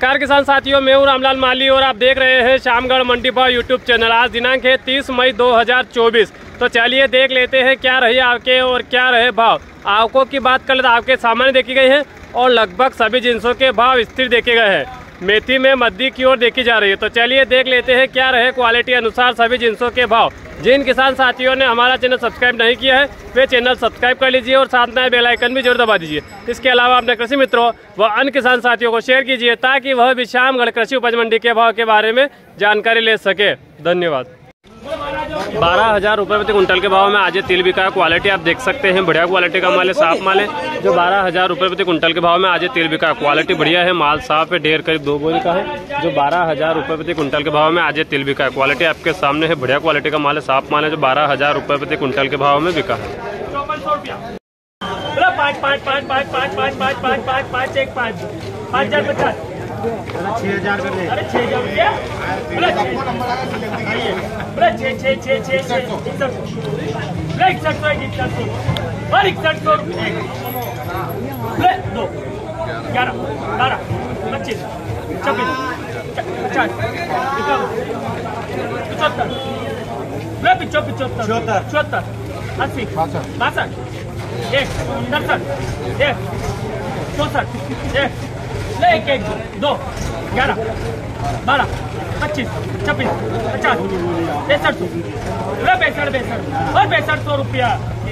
नमस्कार किसान साथियों, मैं हूं रामलाल माली और आप देख रहे हैं शामगढ़ मंडी भाव यूट्यूब चैनल। आज दिनांक है 30 मई 2024। तो चलिए देख लेते हैं क्या रही आवके और क्या रहे भाव। आवकों की बात कर ले तो आवके सामान्य देखी गई है और लगभग सभी जिन्सों के भाव स्थिर देखे गए हैं। मेथी में मद्दी की ओर देखी जा रही है। तो चलिए देख लेते हैं क्या रहे क्वालिटी अनुसार सभी जिन्सों के भाव। जिन किसान साथियों ने हमारा चैनल सब्सक्राइब नहीं किया है वे चैनल सब्सक्राइब कर लीजिए और साथ में बेल आइकन भी जरूर दबा दीजिए। इसके अलावा अपने कृषि मित्रों व अन्य किसान साथियों को शेयर कीजिए ताकि वह भी शामगढ़ कृषि उपज मंडी के भाव के बारे में जानकारी ले सके। धन्यवाद। 12,000 रुपये प्रति कुंटल के भाव में आज तिल बिका है। क्वालिटी आप देख सकते हैं, बढ़िया क्वालिटी का माल है, साफ माल है। जो 12,000 रुपये प्रति कुंटल के भाव में आज तिल बिका है। क्वालिटी बढ़िया है, माल साफ है, ढेर करीब 2 बोरी का है। जो 12,000 रुपये प्रति कुंटल के भाव में आज तिल बिका है। क्वालिटी आपके सामने है, बढ़िया क्वालिटी का माल है, साफ माल है। जो 12,000 रुपये प्रति कुंटल के भाव में बिका है। 6,000 कर ले। अरे 6,000 रुपया बोले 61,600 और 61,100 रुपये 2 11 12 25 26 50 75 74 80 62 1 67 1 64 1 1 1 2 11 12 25 26 50 65 और 6500 रुपया।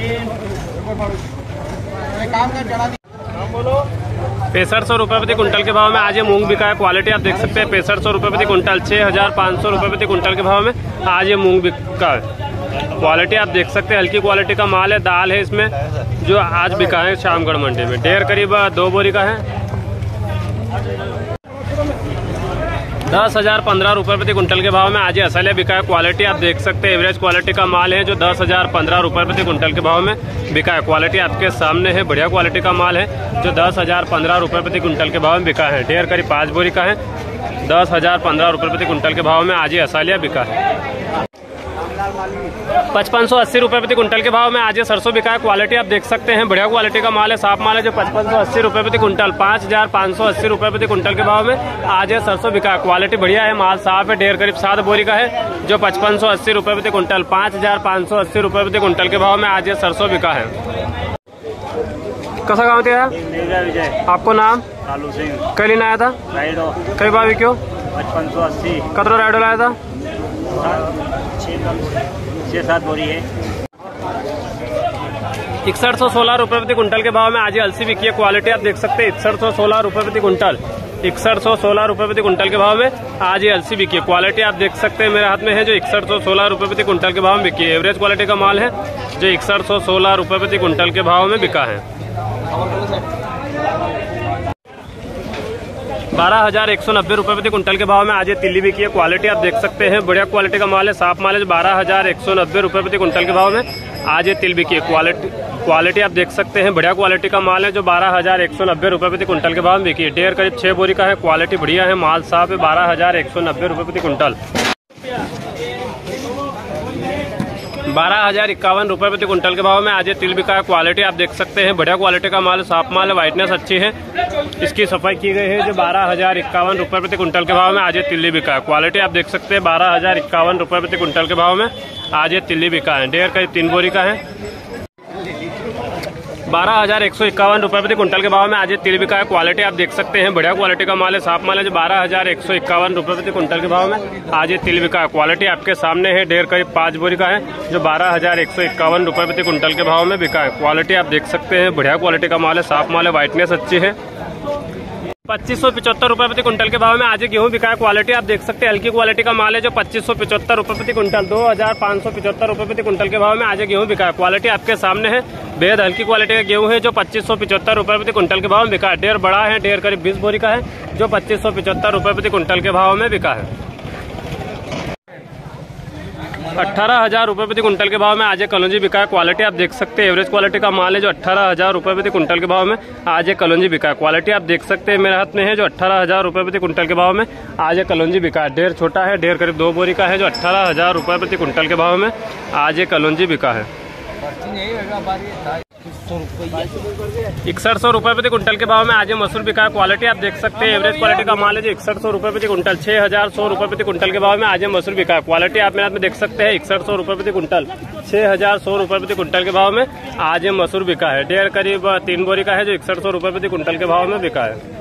काम कर चढ़ा दी। बोलो 6500 रुपये प्रति कुंटल के भाव में आज ये मूंग बिका है। क्वालिटी आप देख सकते हैं, 6500 रुपये प्रति कुंटल। 6,500 रुपये प्रति कुंटल के भाव में आज ये मूंग बिका है। क्वालिटी आप देख सकते हैं, हल्की क्वालिटी का माल है, दाल है इसमें, जो आज बिका है शामगढ़ मंडी में। ढेर करीब 2 बोरी का है। 10,015 रुपये प्रति कुंटल के भाव में आज ये असलिया बिका है। क्वालिटी आप देख सकते हैं, एवरेज क्वालिटी का माल है, जो 10,015 रुपये प्रति कुंटल के भाव में बिका है। क्वालिटी आपके सामने है, बढ़िया क्वालिटी का माल है, जो 10,015 रुपये प्रति कुंटल के भाव में बिका है। ढेर करीब 5 बोरी का है। 10,015 रुपये प्रति कुंटल के भाव में आज ये असलिया बिका है। 5580 रुपये प्रति कुंटल के भाव में आज ये सरसों बिका है। क्वालिटी आप देख सकते हैं, बढ़िया क्वालिटी का माल है, साफ माल है। जो 5580 रुपये प्रति कुंटल, 5,580 रुपये प्रति कुंटल के भाव में आज ये सरसों बिका है। क्वालिटी बढ़िया है, माल साफ है, ढेर करीब 7 बोरी का है। जो 5580 रुपये प्रति कुंटल, 5,580 रुपये प्रति कुंटल के भाव में आज ये सरसों बिका है। कसा गाँव दिया विजय, आपको नाम? कालू सिंह। कल आया था कई भाव क्यों? 5580। कतरो राइडो लाया था? 6-7 बोरी है। 6116 रुपये प्रति कुंटल के भाव में आज ये अलसी बिकी है। क्वालिटी आप देख सकते हैं, 6116 रुपये प्रति कुंटल। 6116 रुपये प्रति कुंटल के भाव में आज ये अलसी बिकी है। क्वालिटी आप देख सकते हैं, मेरे हाथ में है, जो 6116 रुपये प्रति कुंटल के भाव में बिकी है। एवरेज क्वालिटी का माल है, जो 6116 रुपये प्रति कुंटल के भाव में बिका है। 12,190 रुपये प्रति कुंटल के भाव में आज ये तिल्ली बिकी है। क्वालिटी आप देख सकते हैं, बढ़िया क्वालिटी का माल है, साफ माल है। जो 12,190 रुपये प्रति कुंटल के भाव में आज ये तिल बिकी है। क्वालिटी आप देख सकते हैं, बढ़िया क्वालिटी का माल है, जो 12,190 रुपये प्रति कुंटल के भाव में बिकी है। ढेर करीब 6 बोरी का है। क्वालिटी बढ़िया है, माल साफ है। 12,190 रुपये प्रति कुंटल। 12,051 रुपये प्रति कुंटल के भाव में आज ये तिल बिका है। क्वालिटी आप देख सकते हैं, बढ़िया क्वालिटी का माल है, साफ माल है, वाइटनेस अच्छी है, इसकी सफाई की गई है। जो 12,051 रुपये प्रति कुंटल के भाव में आज ये तिल्ली बिका है। क्वालिटी आप देख सकते हैं, 12,051 रुपये प्रति कुंटल के भाव में आज ये तिल्ली बिका है। ढेर करीब 3 बोरी का है। 12,151 रुपये प्रति कुंटल के भाव में आज ये तिल बिका है। क्वालिटी आप देख सकते हैं, बढ़िया क्वालिटी का माल है, साफ माल है। जो 12,151 रुपये प्रति कुंटल के भाव में आज ये तिल बिका है। क्वालिटी आपके सामने है, ढेर करीब 5 बोरी का है। जो 12,151 रुपये प्रति कुंटल के भाव में बिका है। क्वालिटी आप देख सकते हैं, बढ़िया क्वालिटी का माल है, साफ माल है, वाइटनेस अच्छी है। 2575 रुपये प्रति कुंटल के भाव में आज गेहूं बिका है। क्वालिटी आप देख सकते हैं, हल्की क्वालिटी का माल है, जो 2575 रुपये प्रति कुंटल। 2,575 रुपये प्रति कुंटल के भाव में आज गेहूं बिका है। क्वालिटी आपके सामने है, बेहद हल्की क्वालिटी का गेहूं है, जो 2575 रुपये प्रति कुंटल के भाव में बिका है। ढेर बड़ा है, ढेर करीब 20 बोरी का है, जो 2575 रुपये प्रति कुंटल के भाव में बिका है। 18,000 रुपये प्रति कुंटल के भाव में आज ये कलौंजी बिका है। क्वालिटी आप देख सकते हैं, एवरेज क्वालिटी का माल है, जो 18,000 रुपये प्रति कुंटल के भाव में आज ये कलौंजी बिका है। क्वालिटी आप देख सकते हैं, मेरे हाथ में है, जो 18,000 रुपये प्रति कुंटल के भाव में आज ये कलौंजी बिका है। ढेर छोटा है, ढेर करीब 2 बोरी का है, जो 18,000 रुपये प्रति कुंटल के भाव में आज ये कलौंजी बिका है। 6100 रुपये प्रति कुंटल के भाव में आज ये मसूर बिका है। क्वालिटी आप देख सकते हैं, एवरेज क्वालिटी का माल है जो 6100 रुपये प्रति कुंटल। 6100 रुपये प्रति कुंटल के भाव में आज ये मसूर बिका है। क्वालिटी आप मेरे हाथ में देख सकते हैं, 6100 रुपये प्रति कुंटल। 6100 रुपये प्रति कुंटल के भाव में आज ये मसूर बिका है। ढेर करीब 3 बोरी का है जो 6100 रुपये प्रति कुंटल के भाव में बिका है।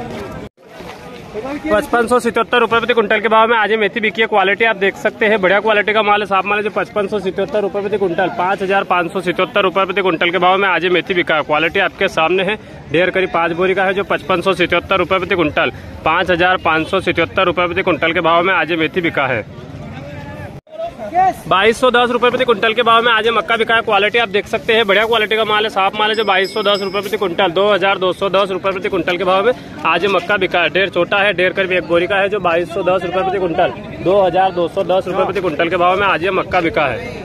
5577 रुपये प्रति कुंटल के भाव में आज ये मेथी बिकी है। क्वालिटी आप देख सकते हैं, बढ़िया क्वालिटी का माल है, साफ माल है जो 5577 रुपये प्रति कुंटल। 5577 रुपये प्रति कुंटल के भाव में आज ये मेथी बिका है। क्वालिटी आपके सामने है, ढेर करीब 5 बोरी का है जो 5577 रुपये प्रति कुंटल। 5577 रुपये प्रति कुंटल के भाव में आज ये मेथी बिका है। 2210 रुपये प्रति कुंटल के भाव में आज ये मक्का बिका है। क्वालिटी आप देख सकते हैं, बढ़िया क्वालिटी का माल है, साफ माल है जो 2210 रुपये प्रति कुंटल। 2210 रुपये प्रति कुंटल के भाव में आज ये मक्का बिका है। ढेर छोटा है, ढेर करीब 1 बोरी का है जो 2210 रुपये प्रति कुंटल। 2210 रुपये प्रति कुंटल के भाव में आज ये मक्का बिका है।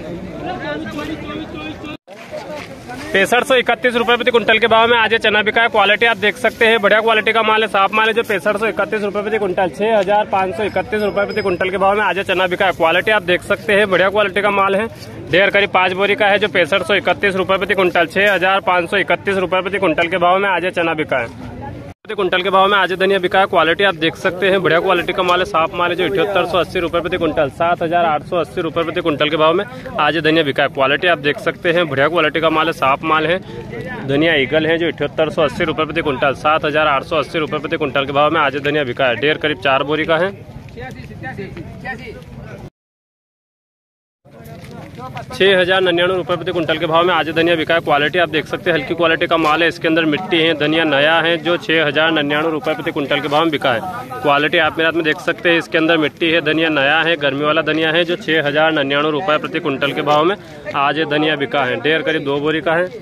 6531 रुपये प्रति कुंटल के भाव में आज ये चना बिका है। क्वालिटी आप देख सकते हैं, बढ़िया क्वालिटी का माल है, साफ माल है जो 6531 रुपये प्रति कुंटल। 6531 रुपये प्रति कुंटल के भाव में आज ये चना बिका है। क्वालिटी आप देख सकते हैं, बढ़िया क्वालिटी का माल है, ढेर करीब 5 बोरी का है जो 6531 रुपये प्रति कुंटल। 6531 रुपये प्रति कुंटल के भाव में आज ये चना बिका है। प्रति कुंटल के भाव में आज धनिया बिका है। क्वालिटी आप देख सकते हैं, बढ़िया क्वालिटी का माल है, साफ माल है जो 7880 रुपये प्रति कुंटल। 7880 रुपये प्रति कुंटल के भाव में आज धनिया बिका है। क्वालिटी आप देख सकते हैं, बढ़िया क्वालिटी का माल है, साफ माल है, धनिया ईगल है जो 7880 रुपये प्रति कुंटल। 7880 रुपये प्रति कुंटल के भाव में आज धनिया बिका है। ढेर करीब 4 बोरी का है। 6099 रुपये प्रति कुंटल के भाव में आज धनिया बिका है। क्वालिटी आप देख सकते हैं, हल्की क्वालिटी का माल है, इसके अंदर मिट्टी है, धनिया नया है जो 6099 रुपये प्रति कुंटल के भाव में बिका है। क्वालिटी आप मेरे हाथ में देख सकते हैं, इसके अंदर मिट्टी है, धनिया नया है, गर्मी वाला धनिया है जो 6099 रुपये प्रति कुंटल के भाव में आज धनिया बिका है। ढेर करीब 2 बोरी का है।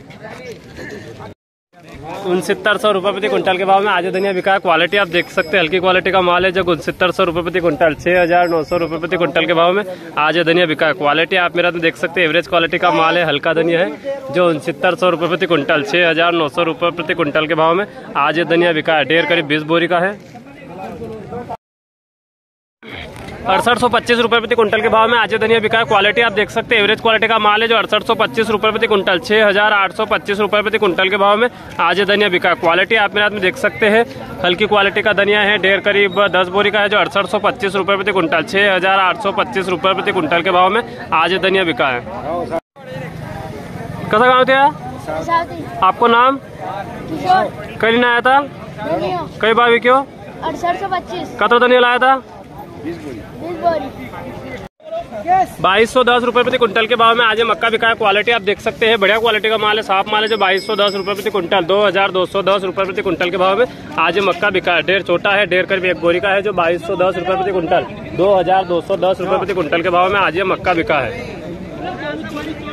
6900 रुपये प्रति कुंटल के भाव में आज धनिया बिका है। क्वालिटी आप देख सकते हैं, हल्की क्वालिटी का माल है जो 6900 रुपये प्रति कुंटल। 6900 रुपये प्रति कुंटल के भाव में आज धनिया बिका है। क्वालिटी आप मेरे हाथ में देख सकते हैं, एवरेज क्वालिटी का माल है, हल्का धनिया है जो 6900 रुपये प्रति कुंटल। 6900 रुपये प्रति कुंटल के भाव में आज धनिया बिका है। ढेर करीब 20 बोरी का है। 6825 रुपये प्रति कुंटल के भाव में आज धनिया बिका है। क्वालिटी आप देख सकते हैं, एवरेज क्वालिटी का माल है जो 6825 रुपये प्रति कुंटल। 6825 रुपये प्रति कुंटल के भाव में आज धनिया बिका है। क्वालिटी आप मेरे हाथ में देख सकते हैं, हल्की क्वालिटी का धनिया है, ढेर करीब 10 बोरी का है जो 6825 रुपये प्रति कुंटल। 6825 रुपये प्रति कुंटल के भाव में आज धनिया बिका है। कैसा गाँव थे आपको? नाम कहीं नहीं आया था? कई बार क्यों? 6825 कतरा धनिया लाया था? 2210 रुपये प्रति कुंटल के भाव में आज मक्का बिका है। क्वालिटी आप देख सकते हैं, बढ़िया क्वालिटी का माल है, साफ माल है जो 2210 रुपये प्रति कुंटल। 2210 रुपये प्रति कुंटल के भाव में आज मक्का बिका है। ढेर छोटा है, ढेर करीब 1 बोरी का है जो 2210 रुपये प्रति कुंटल। 2210 रुपये प्रति कुंटल के भाव में आज मक्का बिका है।